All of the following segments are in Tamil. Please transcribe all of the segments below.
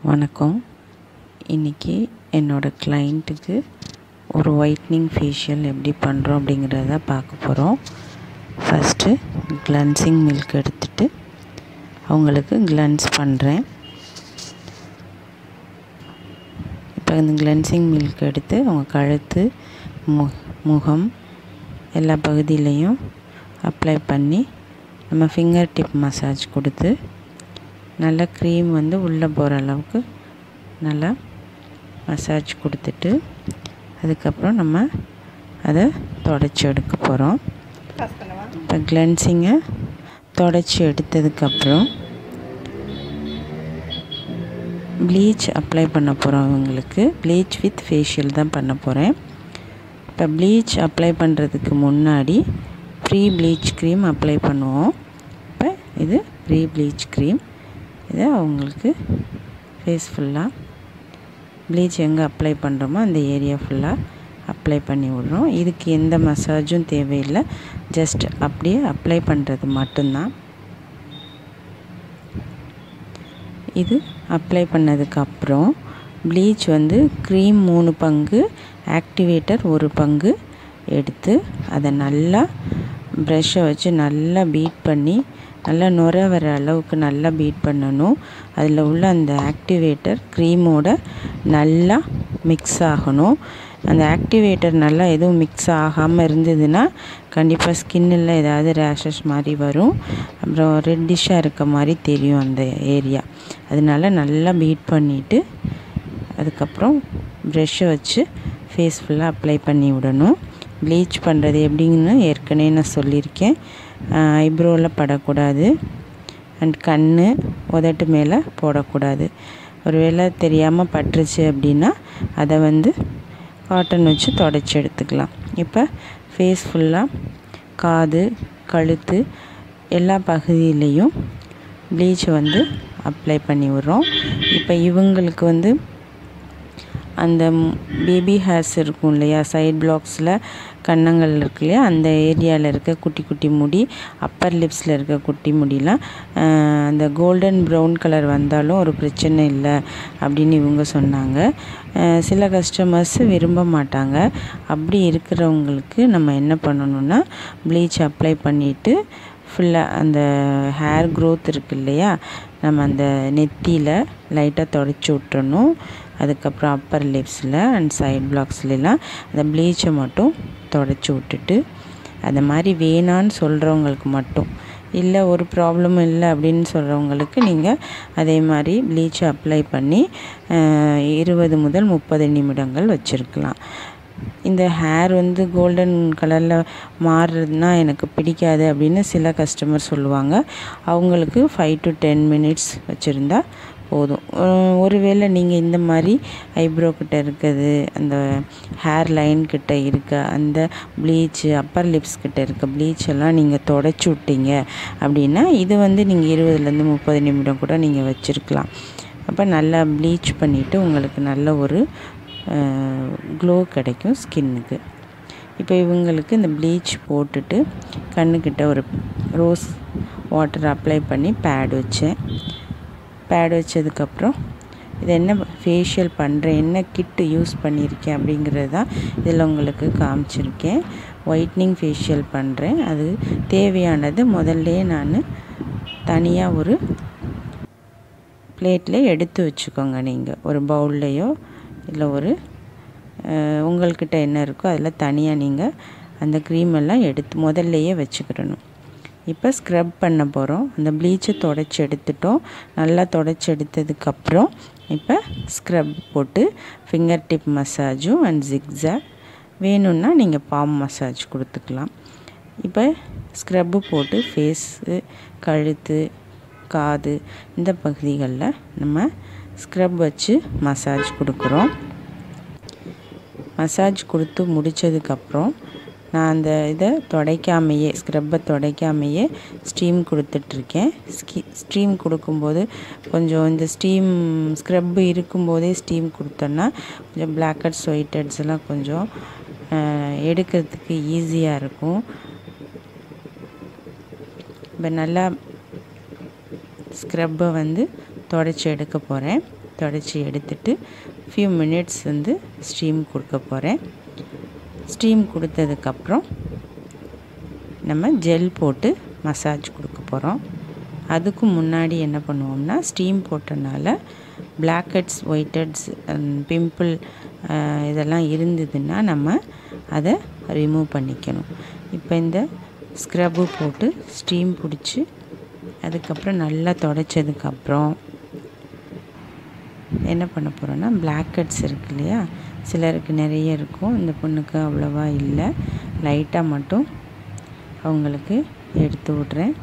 வணக்கம். இன்றைக்கி என்னோடய கிளைண்ட்டுக்கு ஒரு ஒயிட்னிங் ஃபேஷியல் எப்படி பண்ணுறோம் அப்படிங்கிறத பார்க்க போகிறோம். ஃபஸ்ட்டு கிளென்சிங் மில்க் எடுத்துகிட்டு அவங்களுக்கு கிளென்ஸ் பண்ணுறேன். இப்போ இந்த கிளென்சிங் மில்க் எடுத்து அவங்க கழுத்து, முகம் எல்லா பகுதியிலையும் அப்ளை பண்ணி நம்ம ஃபிங்கர் டிப் மசாஜ் கொடுத்து நல்லா க்ரீம் உள்ளே போகிற அளவுக்கு நல்லா மசாஜ் கொடுத்துட்டு அதுக்கப்புறம் நம்ம அதை தொடச்சி எடுக்க போகிறோம். இப்போ கிளென்சிங்கை தொடச்சி எடுத்ததுக்கப்புறம் ப்ளீச் அப்ளை பண்ண போகிறோம். இவங்களுக்கு ப்ளீச் வித் ஃபேஷியல் தான் பண்ண போகிறேன். இப்போ ப்ளீச் அப்ளை பண்ணுறதுக்கு முன்னாடி ப்ரீ ப்ளீச் க்ரீம் அப்ளை பண்ணுவோம். இப்போ இது ப்ரீ ப்ளீச் க்ரீம். இதை அவங்களுக்கு ஃபேஸ் ஃபுல்லாக ப்ளீச் எங்கே அப்ளை பண்ணுறோமோ அந்த ஏரியா ஃபுல்லாக அப்ளை பண்ணி விடுறோம். இதுக்கு எந்த மசாஜும் தேவையில்லை, ஜஸ்ட் அப்படியே அப்ளை பண்ணுறது மட்டும்தான். இது அப்ளை பண்ணதுக்கப்புறம் ப்ளீச் க்ரீம் 3 பங்கு, ஆக்டிவேட்டர் 1 பங்கு எடுத்து அதை நல்லா ப்ரஷ்ஷை வச்சு நல்லா பீட் பண்ணி நல்லா நுர வர அளவுக்கு நல்லா பீட் பண்ணணும். அதில் உள்ள அந்த ஆக்டிவேட்டர் க்ரீமோட நல்லா மிக்ஸ் ஆகணும். அந்த ஆக்டிவேட்டர் நல்லா எதுவும் மிக்ஸ் ஆகாமல் இருந்ததுன்னா கண்டிப்பாக ஸ்கின்னில் ஏதாவது ரேஷஸ் மாதிரி வரும், அப்புறம் ரெட்டிஷாக இருக்க மாதிரி தெரியும் அந்த ஏரியா. அதனால நல்லா பீட் பண்ணிவிட்டு அதுக்கப்புறம் ப்ரெஷ்ஷை வச்சு ஃபேஸ் ஃபுல்லாக அப்ளை பண்ணி விடணும். ப்ளீச் பண்ணுறது எப்படின்னு ஏற்கனவே நான் சொல்லியிருக்கேன். ஐப்ரோவில் படக்கூடாது, அண்ட் கண், உதட்டு மேலே போடக்கூடாது. ஒருவேளை தெரியாமல் பட்டுருச்சு அப்படின்னா அதை காட்டன் வச்சு தொடச்சி எடுத்துக்கலாம். இப்போ ஃபேஸ் ஃபுல்லாக காது, கழுத்து எல்லா பகுதியிலையும் ப்ளீச் அப்ளை பண்ணி விடுறோம். இப்போ இவங்களுக்கு அந்த பேபி ஹேர்ஸ் இருக்கும் இல்லையா, சைட் பிளாக்ஸில் கன்னங்கள் இருக்கு இல்லையா, அந்த ஏரியாவில் இருக்க குட்டி குட்டி முடி, அப்பர் லிப்ஸில் இருக்க குட்டி முடியெலாம் அந்த கோல்டன் ப்ரௌன் கலர் வந்தாலும் ஒரு பிரச்சனை இல்லை அப்படின்னு இவங்க சொன்னாங்க. சில கஸ்டமர்ஸ் விரும்ப மாட்டாங்க. அப்படி இருக்கிறவங்களுக்கு நம்ம என்ன பண்ணணுன்னா ப்ளீச் அப்ளை பண்ணிவிட்டு ஃபுல்லாக அந்த ஹேர் க்ரோத் இருக்குது இல்லையா, நம்ம அந்த நெத்தியில் லைட்டாக தொடச்சி விட்டுறணும். அதுக்கப்புறம் அப்பர் லிப்ஸில் அண்ட் சைட் பிளாக்ஸ்லாம் அந்த ப்ளீச்சை மட்டும் தொடச்சி விட்டுட்டு, அந்த மாதிரி வேணான்னு சொல்கிறவங்களுக்கு மட்டும், இல்லை ஒரு ப்ராப்ளமும் இல்லை அப்படின்னு சொல்கிறவங்களுக்கு நீங்கள் அதே மாதிரி ப்ளீச்சை அப்ளை பண்ணி 20 முதல் 30 நிமிடங்கள் வச்சுருக்கலாம். இந்த ஹேர் கோல்டன் கலரில் மாறுறதுனா எனக்கு பிடிக்காது அப்படின்னு சில கஸ்டமர் சொல்லுவாங்க. அவங்களுக்கு 5 to 10 மினிட்ஸ் வச்சுருந்தா போதும். ஒருவேளை நீங்கள் இந்த மாதிரி ஐப்ரோ கிட்ட இருக்குது, அந்த ஹேர் லைன் கிட்ட இருக்க அந்த ப்ளீச்சு, அப்பர் லிப்ஸ் கிட்ட இருக்க ப்ளீச் எல்லாம் நீங்கள் தொடச்சி விட்டீங்க அப்படின்னா இது நீங்கள் 20லேருந்து 30 நிமிடம் கூட நீங்கள் வச்சுருக்கலாம். அப்போ நல்லா ப்ளீச் பண்ணிவிட்டு உங்களுக்கு நல்ல ஒரு க்ளோ கிடைக்கும் ஸ்கின்னுக்கு. இப்போ இவங்களுக்கு இந்த ப்ளீச் போட்டுட்டு கண்ணுக்கிட்ட ஒரு ரோஸ் வாட்டர் அப்ளை பண்ணி பேட் வச்சதுக்கப்புறம் இது என்ன ஃபேஷியல் பண்ணுறேன், என்ன கிட்டு யூஸ் பண்ணியிருக்கேன் அப்படிங்கிறது தான் இதில் உங்களுக்கு காமிச்சிருக்கேன். ஒயிட்னிங் ஃபேஷியல் பண்ணுறேன். அது தேவையானது முதல்ல நான் தனியாக ஒரு பிளேட்டில் எடுத்து வச்சுக்கோங்க. நீங்கள் ஒரு பவுல்லையோ இல்லை ஒரு உங்கள்கிட்ட என்ன இருக்கோ அதில் தனியாக நீங்கள் அந்த க்ரீமெல்லாம் எடுத்து முதல்லையே வச்சுக்கிடணும். இப்போ ஸ்க்ரப் பண்ண போகிறோம். அந்த ப்ளீச்சை தொடச்சி எடுத்துட்டோம். நல்லா தொடச்சி எடுத்ததுக்கப்புறம் இப்போ ஸ்க்ரப் போட்டு ஃபிங்கர் டிப் மசாஜும் அண்ட் ஜிக்ஸாக் வேணும்னா நீங்கள் பாம் மசாஜ் கொடுத்துக்கலாம். இப்போ ஸ்க்ரப்பு போட்டு ஃபேஸு, கழுத்து, காது இந்த பகுதிகளில் நம்ம ஸ்க்ரப் வச்சு மசாஜ் கொடுக்குறோம். மசாஜ் கொடுத்து முடித்ததுக்கப்புறம் நான் அந்த இதை துடைக்காமையே, ஸ்க்ரப்பை துடைக்காமையே ஸ்டீம் கொடுத்துட்ருக்கேன். ஸ்டீம் கொடுக்கும்போது கொஞ்சம் இந்த ஸ்க்ரப்பு இருக்கும்போதே ஸ்டீம் கொடுத்தோன்னா கொஞ்சம் பிளாக் ஹெட்ஸ், ஒயிட் ஹெட்ஸ் எல்லாம் கொஞ்சம் எடுக்கிறதுக்கு ஈஸியாக இருக்கும். இப்போ நல்லா ஸ்க்ரப்பை தொடச்சி எடுக்க போகிறேன். தொடச்சி எடுத்துட்டு ஃபியூ மினிட்ஸ் வந்து ஸ்டீம் கொடுக்க போகிறேன். ஸ்டீம் கொடுத்ததுக்கப்புறம் நம்ம ஜெல் போட்டு மசாஜ் கொடுக்க போகிறோம். அதுக்கு முன்னாடி என்ன பண்ணுவோம்னா, ஸ்டீம் போட்டனால blackheads, whiteheads, pimple இதெல்லாம் இருந்ததுன்னா நம்ம அதை ரிமூவ் பண்ணிக்கணும். இப்போ இந்த ஸ்க்ரப்பு போட்டு ஸ்டீம் பிடிச்சி அதுக்கப்புறம் நல்லா தொடச்சதுக்கப்புறம் என்ன பண்ண போகிறோன்னா, பிளாக் ஹெட்ஸ் இருக்கு இல்லையா, சிலருக்கு நிறைய இருக்கும், இந்த பொண்ணுக்கு அவ்வளோவா இல்லை, லைட்டாக மட்டும் அவங்களுக்கு எடுத்து விட்றேன்.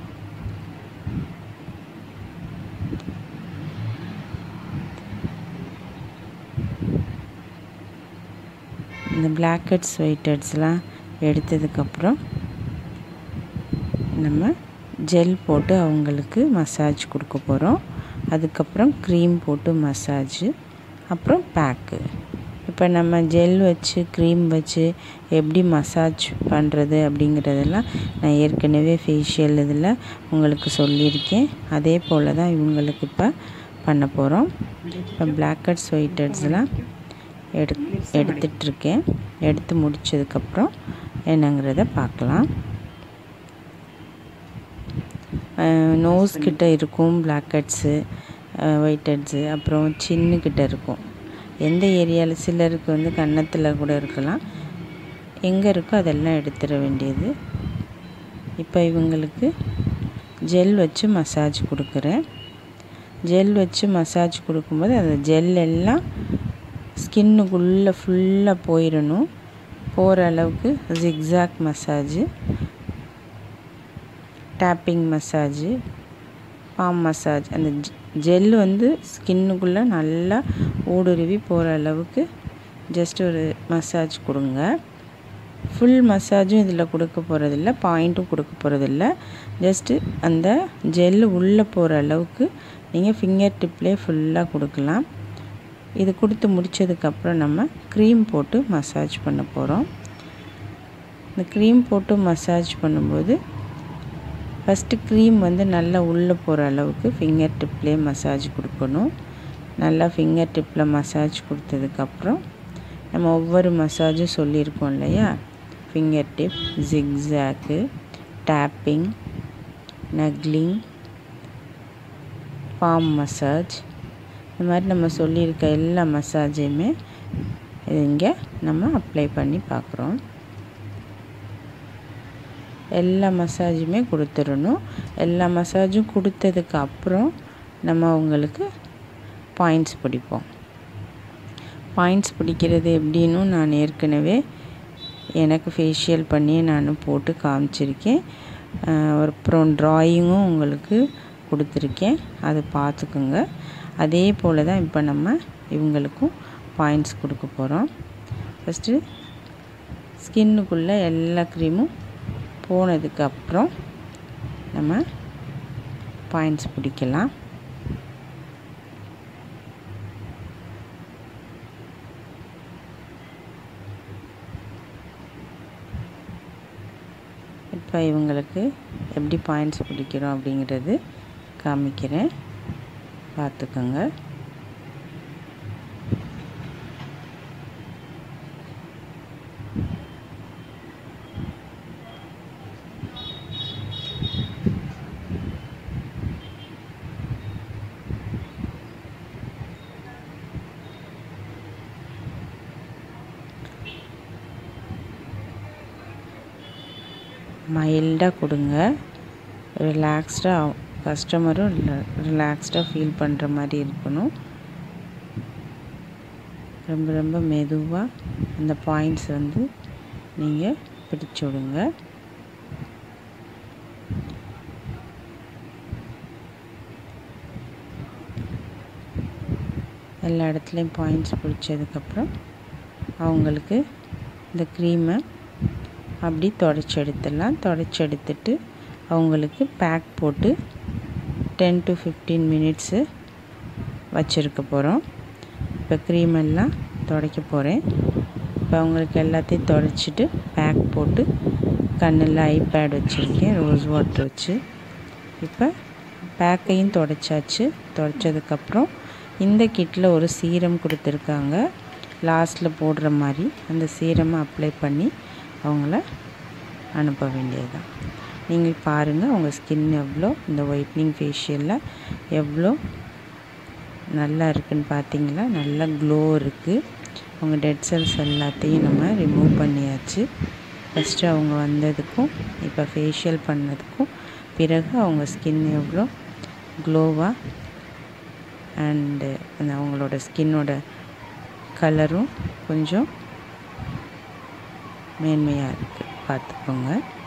இந்த பிளாக் ஹெட்ஸ், ஒயிட் ஹெட்ஸ்லாம் எடுத்ததுக்கப்புறம் நம்ம ஜெல் போட்டு அவங்களுக்கு மசாஜ் கொடுக்க போகிறோம். அதுக்கப்புறம் க்ரீம் போட்டு மசாஜு, அப்புறம் பேக்கு. இப்போ நம்ம ஜெல் வச்சு க்ரீம் வச்சு எப்படி மசாஜ் பண்ணுறது அப்படிங்கிறதெல்லாம் நான் ஏற்கனவே ஃபேஷியல் இதில் உங்களுக்கு சொல்லியிருக்கேன். அதே போல் தான் இவங்களுக்கு இப்போ பண்ண போகிறோம். இப்போ பிளாக் ஹெட்ஸ், ஒயிட் ஹெட்ஸ்லாம் எடுத்துகிட்ருக்கேன். எடுத்து முடித்ததுக்கப்புறம் என்னங்கிறத பார்க்கலாம். நோஸ் கிட்ட இருக்கும் பிளாக் ஹெட்ஸு, ஒயிட் ஹெட்ஸு, அப்புறம் சின்னுக்கிட்ட இருக்கும். எந்த ஏரியாவில், சிலருக்கு வந்து கன்னத்தில் கூட இருக்கலாம். எங்கே இருக்கோ அதெல்லாம் எடுத்துட வேண்டியது. இப்போ இவங்களுக்கு ஜெல் வச்சு மசாஜ் கொடுக்குறேன். ஜெல் வச்சு மசாஜ் கொடுக்கும்போது அந்த ஜெல் எல்லாம் ஸ்கின்னுக்குள்ளே ஃபுல்லாக போயிடணும். போகிற அளவுக்கு zigzag massage, tapping massage, palm massage. அந்த ஜெல் வந்து ஸ்கின்னுக்குள்ளே நல்லா ஊடுருவி போகிற அளவுக்கு ஜஸ்ட் ஒரு மசாஜ் கொடுங்க. ஃபுல் மசாஜும் இதில் கொடுக்க போகிறதில்ல, பாயிண்ட்டும் கொடுக்க போகிறதில்ல. ஜஸ்ட்டு அந்த ஜெல்லு உள்ளே போகிற அளவுக்கு நீங்கள் ஃபிங்கர் டிப்லேயே ஃபுல்லாக கொடுக்கலாம். இது கொடுத்து முடித்ததுக்கப்புறம் நம்ம க்ரீம் போட்டு மசாஜ் பண்ண போகிறோம். இந்த க்ரீம் போட்டு மசாஜ் பண்ணும்போது ஃபஸ்ட்டு க்ரீம் வந்து நல்லா உள்ளே போகிற அளவுக்கு ஃபிங்கர் டிப்லேயே மசாஜ் கொடுக்கணும். நல்லா ஃபிங்கர் டிப்பில் மசாஜ் கொடுத்ததுக்கப்புறம் நம்ம ஒவ்வொரு மசாஜும் சொல்லியிருக்கோம் இல்லையா, finger tip, zigzag, tapping, knuckling, palm massage, இந்த மாதிரி நம்ம சொல்லியிருக்க எல்லா மசாஜையுமே இங்கே நம்ம அப்ளை பண்ணி பார்க்குறோம். எல்லா மசாஜுமே கொடுத்துடணும். எல்லா மசாஜும் கொடுத்ததுக்கு அப்புறம் நம்ம அவங்களுக்கு பாயிண்ட்ஸ் பிடிப்போம். பாயிண்ட்ஸ் பிடிக்கிறது எப்படின்னு நான் ஏற்கனவே எனக்கு ஃபேஷியல் பண்ணி நான் போட்டு காமிச்சிருக்கேன். அப்புறம் ட்ராயிங்கும் உங்களுக்கு கொடுத்துருக்கேன், அதை பார்த்துக்குங்க. அதே போல் தான் இப்போ நம்ம இவங்களுக்கும் பாயிண்ட்ஸ் கொடுக்க போகிறோம். ஃபஸ்ட்டு ஸ்கின்னுக்குள்ளே எல்லா க்ரீமும் போனதுக்கப்புறம் நம்ம பாயிண்ட்ஸ் பிடிக்கலாம். இப்போ இவங்களுக்கு எப்படி பாயிண்ட்ஸ் பிடிக்கிறோம் அப்படிங்கிறது காமிக்கிறேன், பார்த்துக்கோங்க. மைல்டாக கொடுங்க, ரிலாக்ஸ்டாக, கஸ்டமரும் ரிலாக்ஸ்டாக ஃபீல் பண்ணுற மாதிரி இருக்கணும். ரொம்ப ரொம்ப மெதுவாக அந்த பாயிண்ட்ஸ் வந்து நீங்கள் பிடிச்சு விடுங்க. எல்லா இடத்துலையும் பாயிண்ட்ஸ் பிடிச்சதுக்கப்புறம் அவங்களுக்கு இந்த க்ரீமை அப்படி தொடச்சி எடுத்துடலாம். தொடச்சி எடுத்துட்டு அவங்களுக்கு பேக் போட்டு 10 to 15 மினிட்ஸு வச்சுருக்க போகிறோம். இப்போ க்ரீம் எல்லாம் துடைக்க போகிறேன். இப்போ அவங்களுக்கு எல்லாத்தையும் துடைச்சிட்டு பேக் போட்டு கண்ணில் ஐபேட் வச்சுருக்கேன், ரோஸ் வாட்டர் வச்சு. இப்போ பேக்கையும் துடைச்சாச்சு. துடைச்சதுக்கப்புறம் இந்த கிட்டில் ஒரு சீரம் கொடுத்துருக்காங்க, லாஸ்ட்டில் போடுற மாதிரி. அந்த சீரமை அப்ளை பண்ணி அவங்கள அனுப்ப வேண்டியது தான். நீங்கள் பாருங்கள் உங்கள் ஸ்கின் எவ்வளோ இந்த ஒயிட்னிங் ஃபேஷியலில் எவ்வளோ நல்லா இருக்குதுன்னு பார்த்தீங்களா? நல்லா க்ளோ இருக்குது. அவங்க டெட் செல்ஸ் எல்லாத்தையும் நம்ம ரிமூவ் பண்ணியாச்சு. ஃபஸ்ட்டு அவங்க வந்ததுக்கும் இப்போ ஃபேஷியல் பண்ணதுக்கும் பிறகு அவங்க ஸ்கின் எவ்வளோ க்ளோவாக அண்டு அந்த அவங்களோட ஸ்கின்னோட கலரும் கொஞ்சம் மேன்மையாக இருக்குது, பார்த்துக்கோங்க.